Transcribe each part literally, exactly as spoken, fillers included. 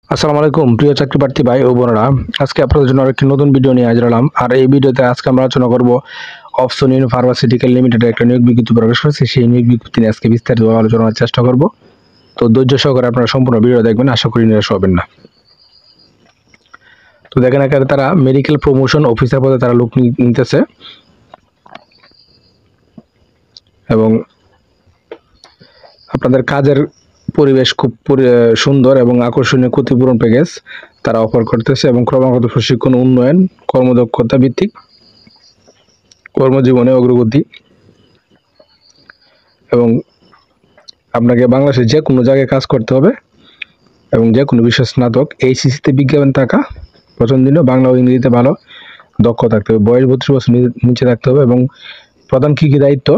আসসালামু আলাইকুম প্রিয় চাকরি প্রার্থী ভাই ও বোনেরা, আজকে আপনাদের জন্য আরেকটি নতুন ভিডিও নিয়ে হাজির হলাম। আর এই ভিডিওতে আজকে আমরা আলোচনা করব অপশন ইন ফার্মাসিউটিক্যাল লিমিটেডের একটা নিয়োগ বিজ্ঞপ্তি প্রকাশ করেছে, সেই নিয়োগ বিজ্ঞপ্তি নিয়ে আজকে বিস্তারিত আলোচনার চেষ্টা করব। তো ধৈর্য সহকারে আপনারা সম্পূর্ণ ভিডিও দেখবেন, আশা করি নিরাশ হবেন না। তো দেখেন এখানে তারা মেডিকেল প্রমোশন অফিসার পদে তারা লোক নিতেছে এবং আপনাদের কাজের পরিবেশ খুব সুন্দর এবং আকর্ষণীয় ক্ষতিপূরণ প্যাকেজ তারা অফার করতেছে এবং ক্রমাগত প্রশিক্ষণ, উন্নয়ন, কর্মদক্ষতা ভিত্তিক কর্মজীবনে অগ্রগতি এবং আপনাকে বাংলাদেশের যে কোনো জায়গায় কাজ করতে হবে এবং যে কোনো বিষয় স্নাতক, এইচএসসিতে বিজ্ঞাপন থাকা পছন্দনীয়, বাংলা ও ইংরেজিতে ভালো দক্ষ থাকতে হবে, বয়স বত্রিশ বছর নিচে থাকতে হবে এবং প্রধান কী কী দায়িত্ব: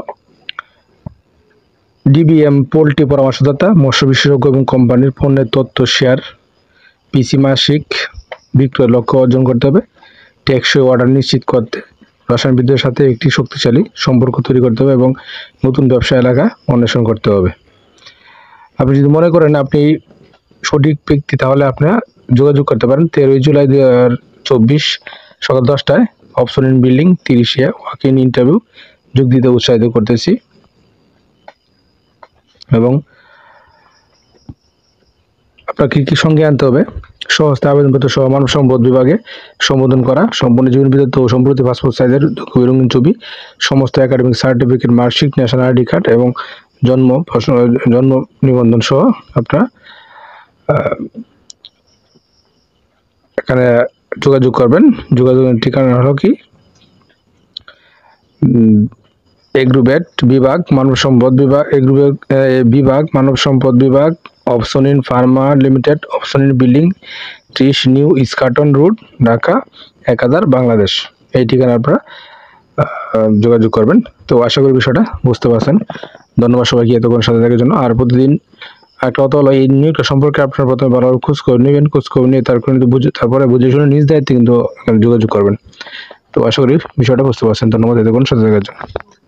ডিবিএম পোল্ট্রি পরামর্শদাতা, মৎস্য বিশেষজ্ঞ এবং কোম্পানির পণ্যের তথ্য শেয়ার, পিসি মাসিক বিক্রয় লক্ষ্য অর্জন করতে হবে, টেকসই অর্ডার নিশ্চিত করতে রসায়নবিদদের সাথে একটি শক্তিশালী সম্পর্ক তৈরি করতে হবে এবং নতুন ব্যবসা এলাকা অন্বেষণ করতে হবে। আপনি যদি মনে করেন আপনি সঠিক ব্যক্তি, তাহলে আপনারা যোগাযোগ করতে পারেন। তেরোই জুলাই দুই হাজার চব্বিশ সকাল দশটায় অপশন ইন বিল্ডিং তিরিশে ওয়াক ইন ইন্টারভিউ যোগ দিতে উৎসাহিত করতেছি এবং আপনাকে কী সঙ্গে আনতে হবে: সহজতে আবেদনপত্র সহ মানব সম্পদ বিভাগে সম্বোধন করা, সম্পূর্ণ জীবন বিদ্যুৎ ও সম্প্রতি পাসপোর্ট সাইজের রঙিন ছবি, সমস্ত academic certificate, marksheet, national ID card এবং জন্ম জন্ম নিবন্ধন সহ আপনারা এখানে যোগাযোগ করবেন। যোগাযোগের ঠিকানা হলো কি: এগ্রুবেট বিভাগ, মানব সম্পদ বিভাগ, এগ্রুবেট বিভাগ, মানব সম্পদ বিভাগ, Opsonin pharma limited, Opsonin building ত্রিশ, নিউ ইস্কাটন রোড, ঢাকা এক হাজার, বাংলাদেশ। এই ঠিকানা আপনারা যোগাযোগ করবেন। তো আশা করি বিষয়টা বুঝতে পারছেন। ধন্যবাদ সবাইকে এতক্ষণ সাথে থাকার জন্য। আর প্রতিদিন একটা কথা হলো, এই নিয়োগটা সম্পর্কে আপনারা প্রথমে ভালো খোঁজ খবর নেবেন, খোঁজ খবর নিয়ে তারপরে কিন্তু বুঝে তারপরে বুঝে শুনে নিজ দায়িত্বে কিন্তু যোগাযোগ করবেন। তো আশা করি বিষয়টা বুঝতে পারছেন। ধন্যবাদ এতক্ষণ সাথে থাকার জন্য।